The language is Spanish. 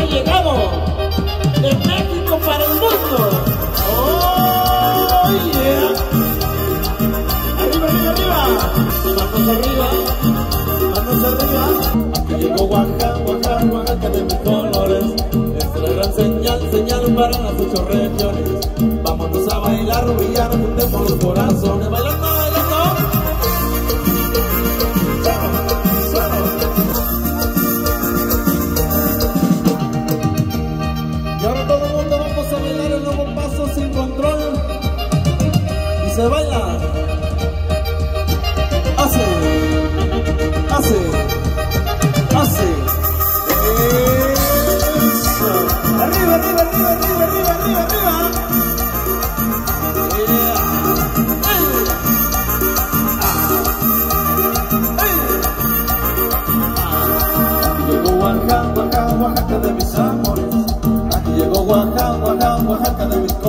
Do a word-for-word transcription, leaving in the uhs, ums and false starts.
que llegamos de México para el mundo. ¡Oh, yeah! Arriba, arriba, arriba. Manos arriba, manos arriba. Aquí llegó Oaxaca, Oaxaca, Oaxaca de mis colores. Esta es la gran señal, señal para las ocho regiones. Vámonos a bailar, brillar, juntemos los corazones. Bailando, bailando. Y ahora todo el mundo vamos a bailar el nuevo paso sin control. Y se baila. Hace, hace, hace. Eso. Arriba, arriba, arriba, arriba, arriba, arriba, arriba. Yeah. Hey. Ah. Hey. Ah. Llegó Oaxaca, Oaxaca, Oaxaca de mis amores.